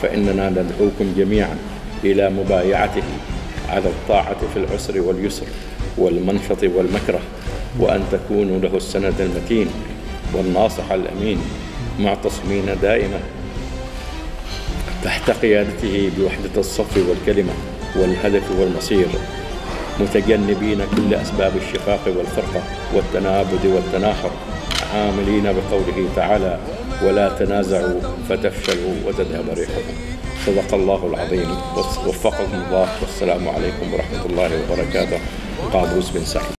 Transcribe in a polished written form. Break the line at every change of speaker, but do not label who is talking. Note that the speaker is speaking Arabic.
فإننا ندعوكم جميعا إلى مبايعته على الطاعة في العسر واليسر والمنشط والمكره، وأن تكونوا له السند المتين والناصح الأمين، معتصمين دائما تحت قيادته بوحدة الصف والكلمة والهدف والمصير، متجنبين كل أسباب الشقاق والفرقة والتنابذ والتناحر، عاملين بقوله تعالى: ولا تنازعوا فتفشلوا وتذهب ريحكم. صدق الله العظيم، وفقكم الله، والسلام عليكم ورحمة الله وبركاته. قابوس بن سعيد.